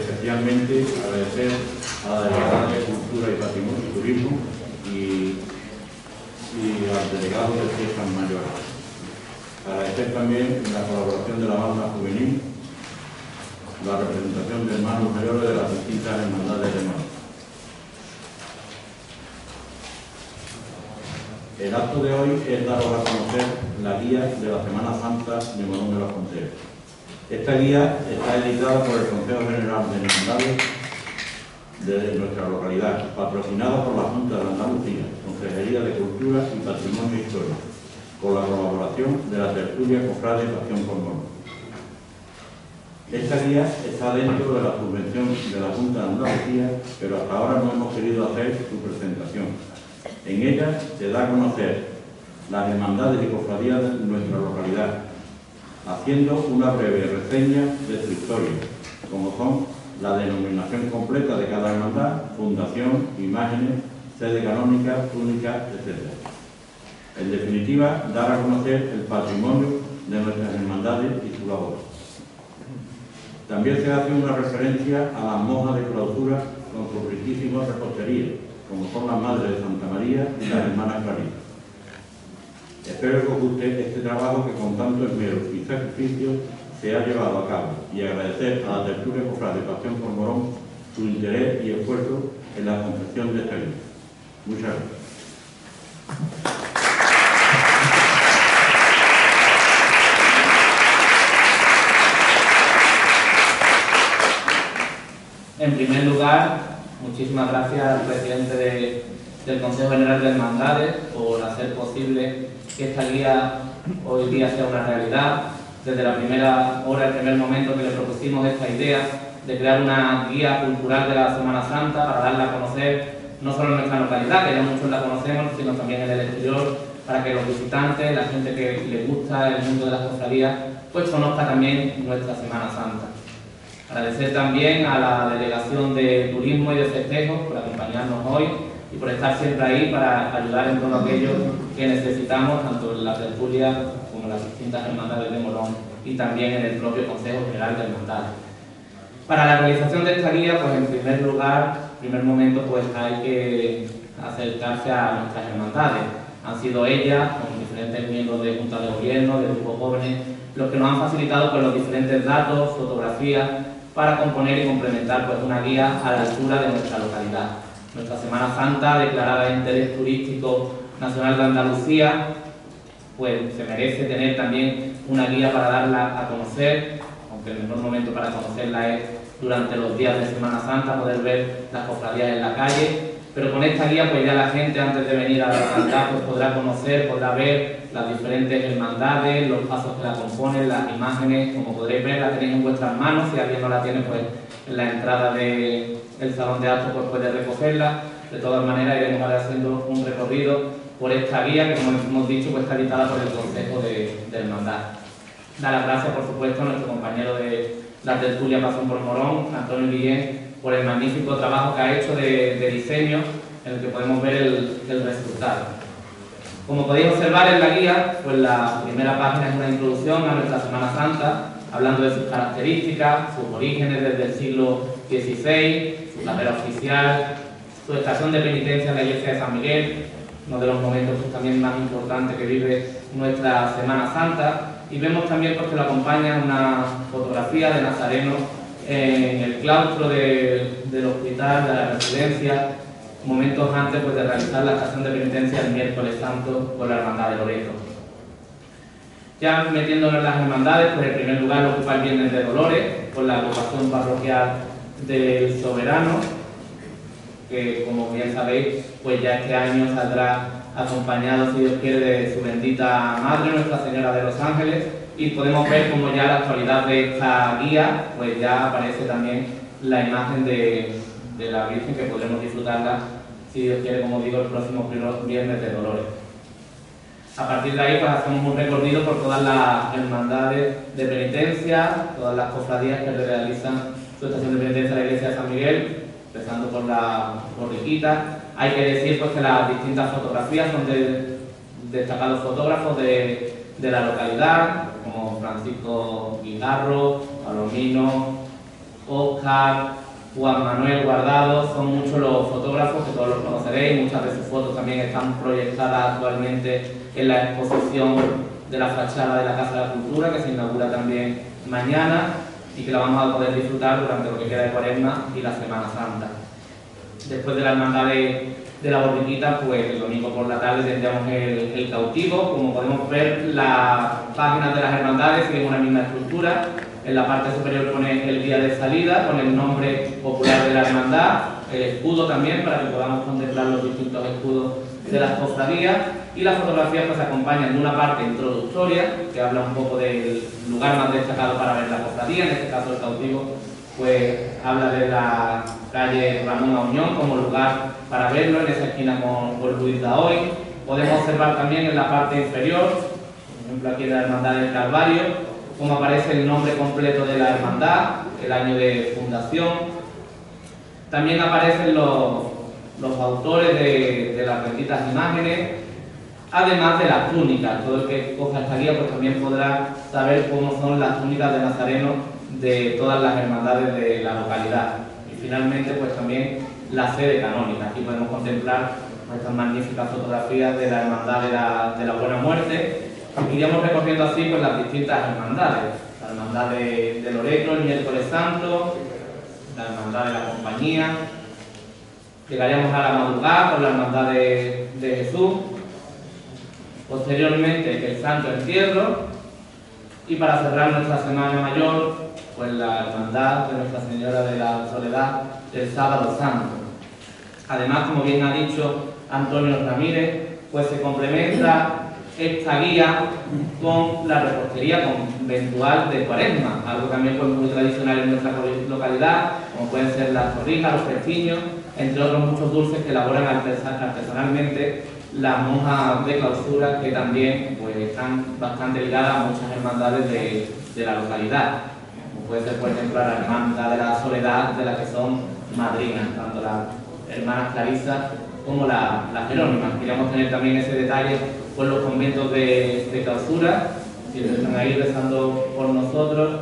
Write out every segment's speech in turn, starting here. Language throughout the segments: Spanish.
especialmente agradecer a la Delegada de Cultura y Patrimonio y Turismo y al delegado de Fiestas Mayores. Agradecer también la colaboración de la banda juvenil, la representación de hermanos mayores de las distintas hermandades de Morón. El acto de hoy es daros a conocer la guía de la Semana Santa de Morón de la Frontera. Esta guía está editada por el Consejo General de Hermandades de nuestra localidad, patrocinada por la Junta de Andalucía, Consejería de Cultura y Patrimonio Histórico, con la colaboración de la tertulia Cofrade Pasión por Morón. Esta guía está dentro de la subvención de la Junta de Andalucía, pero hasta ahora no hemos querido hacer su presentación. En ella se da a conocer las hermandades y cofradías de nuestra localidad, haciendo una breve reseña de su historia, como son la denominación completa de cada hermandad, fundación, imágenes, sede canónica, túnica, etc. En definitiva, dar a conocer el patrimonio de nuestras hermandades y su labor. También se hace una referencia a las monjas de clausura con sus riquísimas reposterías, como son las Madres de Santa María y las Hermanas Claritas. Espero que os guste este trabajo que con tanto esmero y sacrificio se ha llevado a cabo, y agradecer a la tertulia Cofrade Pasión por Morón su interés y esfuerzo en la confección de esta guía. Muchas gracias. En primer lugar, muchísimas gracias al presidente del Consejo General de Hermandades por hacer posible que esta guía hoy día sea una realidad. Desde la primera hora, el primer momento que le propusimos esta idea de crear una guía cultural de la Semana Santa para darla a conocer no solo en nuestra localidad, que ya muchos la conocemos, sino también en el exterior, para que los visitantes, la gente que les gusta el mundo de las cofradías, pues conozca también nuestra Semana Santa. Agradecer también a la Delegación de Turismo y de Festejos por acompañarnos hoy y por estar siempre ahí para ayudar en todo aquello que necesitamos, tanto en la tertulia como en las distintas hermandades de Morón y también en el propio Consejo General de Hermandades. Para la realización de esta guía, pues en primer lugar, primer momento, pues hay que acercarse a nuestras hermandades. Han sido ellas, con diferentes miembros de Junta de Gobierno, de grupos jóvenes, los que nos han facilitado pues, los diferentes datos, fotografías, para componer y complementar pues, una guía a la altura de nuestra localidad. Nuestra Semana Santa, declarada de interés turístico nacional de Andalucía, pues se merece tener también una guía para darla a conocer, aunque el mejor momento para conocerla es durante los días de Semana Santa, poder ver las cofradías en la calle, pero con esta guía pues ya la gente antes de venir a la localidad pues, podrá conocer, podrá ver las diferentes hermandades, los pasos que la componen, las imágenes, como podréis ver, la tenéis en vuestras manos, si alguien no la tiene pues en la entrada del salón de actos pues puede recogerla. De todas maneras iremos ahora haciendo un recorrido por esta guía que, como hemos dicho, pues está editada por el Consejo de Hermandad. Dar las gracias, por supuesto, a nuestro compañero de la tertulia Pasión por Morón, Antonio Guillén, por el magnífico trabajo que ha hecho de diseño, en el que podemos ver el resultado. Como podéis observar en la guía, pues la primera página es una introducción a nuestra Semana Santa, hablando de sus características, sus orígenes desde el siglo XVI, su carrera oficial, su estación de penitencia en la iglesia de San Miguel, uno de los momentos pues, también más importantes que vive nuestra Semana Santa, y vemos también pues, que lo acompaña una fotografía de Nazareno en el claustro del hospital, de la residencia, momentos antes pues, de realizar la estación de penitencia el miércoles santo con la Hermandad de Loreto. Ya metiéndonos en las hermandades, pues en primer lugar ocupa el Viernes de Dolores, con la agrupación parroquial del Soberano, que como bien sabéis, pues ya este año saldrá acompañado, si Dios quiere, de su bendita Madre, Nuestra Señora de los Ángeles, y podemos ver como ya la actualidad de esta guía, pues ya aparece también la imagen de la Virgen, que podremos disfrutarla, si Dios quiere, como digo, el próximo Viernes de Dolores. A partir de ahí pues hacemos un recorrido por todas las hermandades de penitencia, todas las cofradías que realizan su estación de penitencia en la iglesia de San Miguel, empezando por la borriquita. Hay que decir pues, que las distintas fotografías son de destacados fotógrafos de la localidad, como Francisco Guijarro, Palomino, Óscar, Juan Manuel Guardado, son muchos los fotógrafos que todos los conoceréis. Muchas de sus fotos también están proyectadas actualmente en la exposición de la fachada de la Casa de la Cultura, que se inaugura también mañana y que la vamos a poder disfrutar durante lo que queda de Cuaresma y la Semana Santa. Después de la hermandad de la borriquita, pues el domingo por la tarde tendríamos el cautivo. Como podemos ver, las páginas de las hermandades siguen una misma estructura. En la parte superior pone el día de salida, con el nombre popular de la hermandad, el escudo también, para que podamos contemplar los distintos escudos de las cofradías, y las fotografías pues acompañan de una parte introductoria, que habla un poco del lugar más destacado para ver la cofradía, en este caso el cautivo, pues habla de la calle Ramón Auñón como lugar para verlo, en esa esquina con Luis Daoy. Podemos observar también en la parte inferior, por ejemplo aquí en la Hermandad del Calvario, cómo aparece el nombre completo de la hermandad, el año de fundación. También aparecen los autores de las benditas imágenes, además de las túnicas. Todo el que coja esta guía pues también podrá saber cómo son las túnicas de Nazareno de todas las hermandades de la localidad. Y finalmente pues también la sede canónica. Aquí podemos contemplar estas magníficas fotografías de la hermandad de la Buena Muerte. Iríamos recorriendo así pues las distintas hermandades. La hermandad de Loreto, el miércoles santo, la hermandad de la Compañía. Llegaríamos a la madrugada con la hermandad de Jesús. Posteriormente el Santo Entierro. Y para cerrar nuestra Semana Mayor, pues la hermandad de Nuestra Señora de la Soledad del Sábado Santo. Además, como bien ha dicho Antonio Ramírez, pues se complementa esta guía con la repostería conventual de Cuaresma, algo también pues muy tradicional en nuestra localidad, como pueden ser las torrijas, los pestiños, entre otros muchos dulces que elaboran artesanalmente las monjas de clausura, que también pues están bastante ligadas a muchas hermandades de la localidad, como puede ser por ejemplo la Hermandad de la Soledad, de la que son madrinas, tanto las hermanas Clarisas como las Jerónimas. Queríamos tener también ese detalle con los conventos de clausura, que están ahí rezando por nosotros,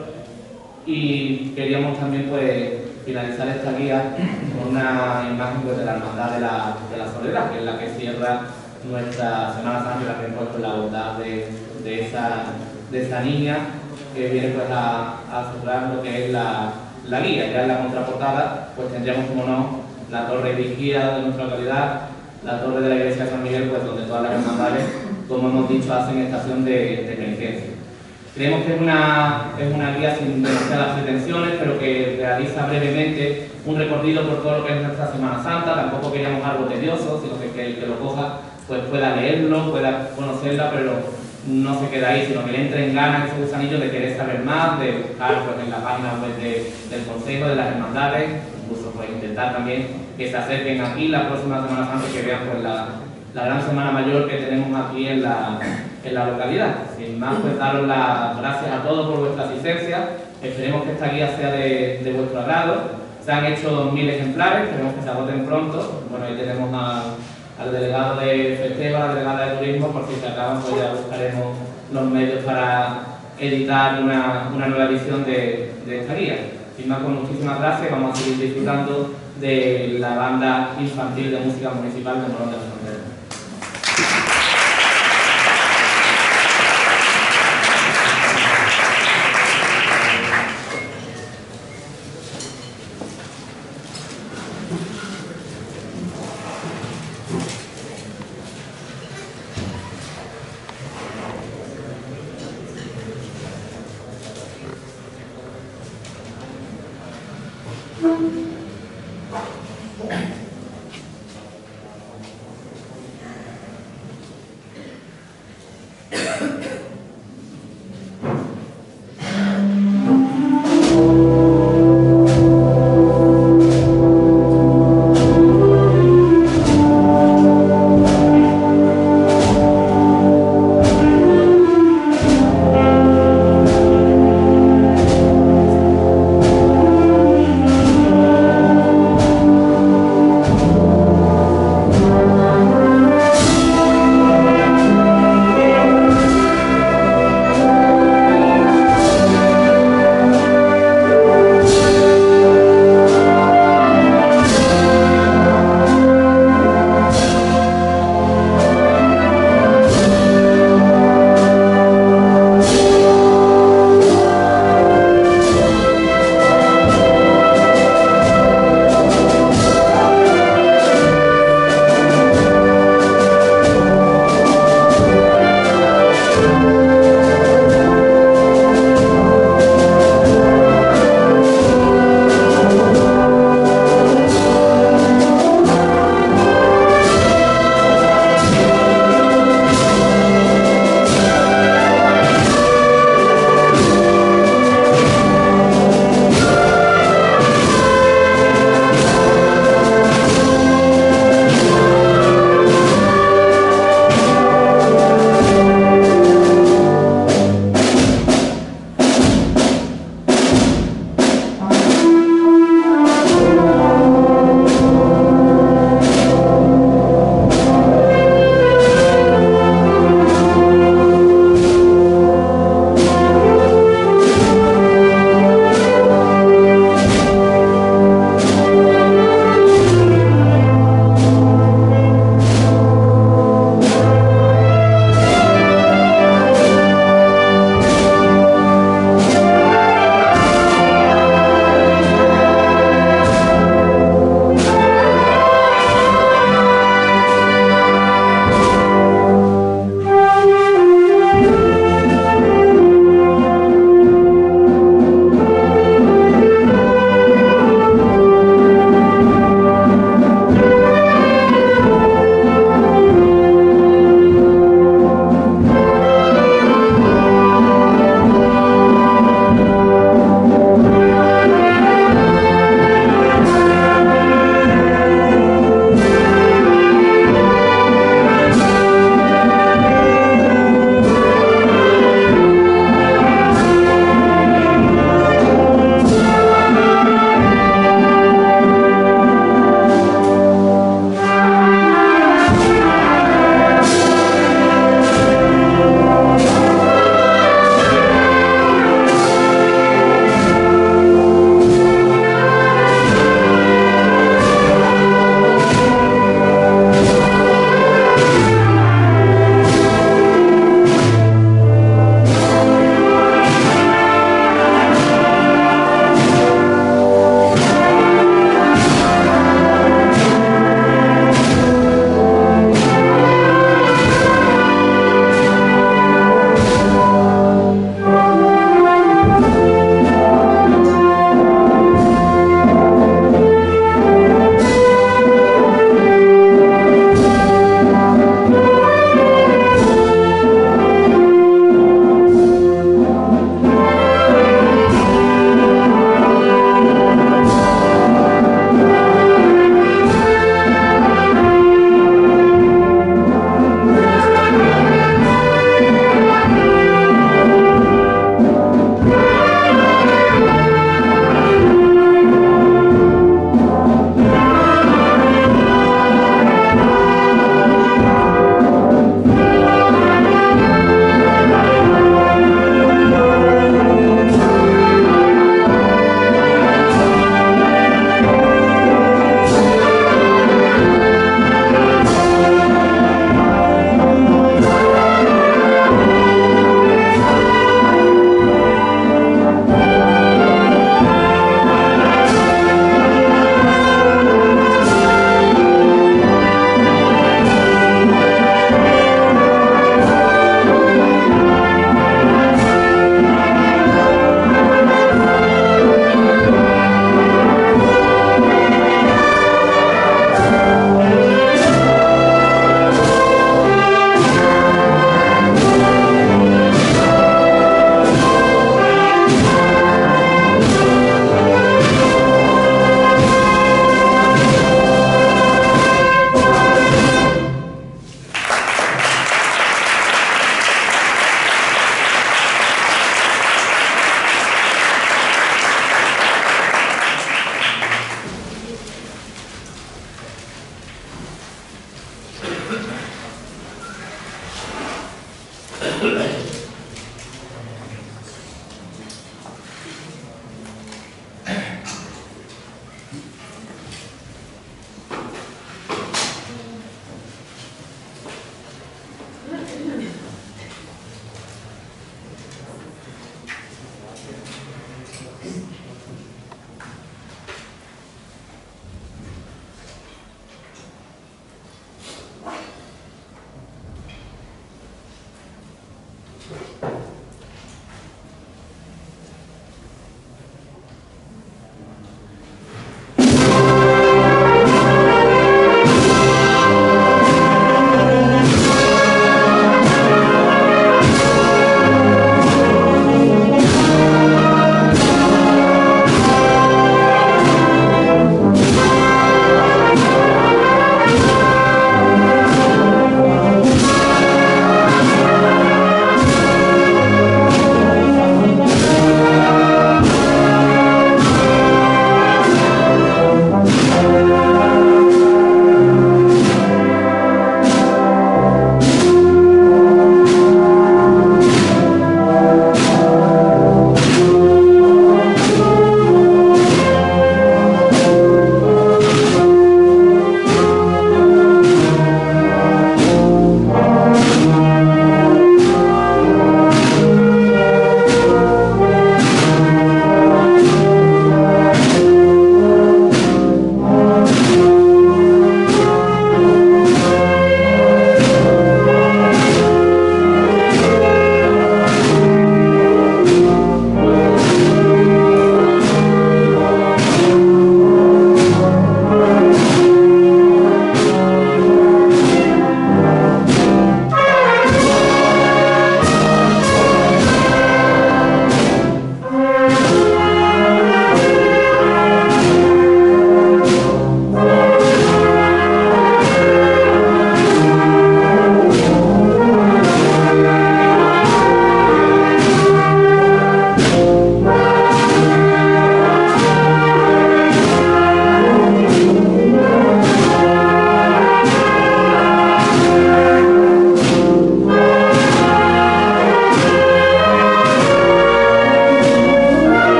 y queríamos también pues finalizar esta guía con una imagen pues, de la Hermandad de la Soledad, que es la que cierra nuestra Semana Santa, y la que hemos puesto la bondad de esa niña, que viene pues a cerrar lo que es la guía. Ya en la contraportada pues tendríamos, como no, la torre vigía de nuestra localidad, la torre de la iglesia de San Miguel, pues donde todas las hermandades, como hemos dicho, hacen estación de penitencia. Creemos que es una guía sin demasiadas pretensiones, pero que realiza brevemente un recorrido por todo lo que es nuestra Semana Santa. Tampoco queríamos algo tedioso, sino que el que lo coja pues pueda leerlo, pueda conocerla, pero no se queda ahí, sino que le entre en ganas ese gusanillo de querer saber más, de buscar pues, en la página web del Consejo, de las Hermandades, incluso pues, intentar también que se acerquen aquí la próxima Semana Santa y que vean pues, la gran Semana Mayor que tenemos aquí en la localidad. Sin más, pues daros las gracias a todos por vuestra asistencia. Esperemos que esta guía sea de vuestro agrado. Se han hecho 2000 ejemplares, esperemos que se agoten pronto. Bueno, ahí tenemos al delegado de festejo, a la delegada de turismo, por si se acaban, pues ya buscaremos los medios para editar una nueva edición de esta guía. Sin más, pues muchísimas gracias. Vamos a seguir disfrutando de la banda infantil de música municipal de Morón de la Frontera.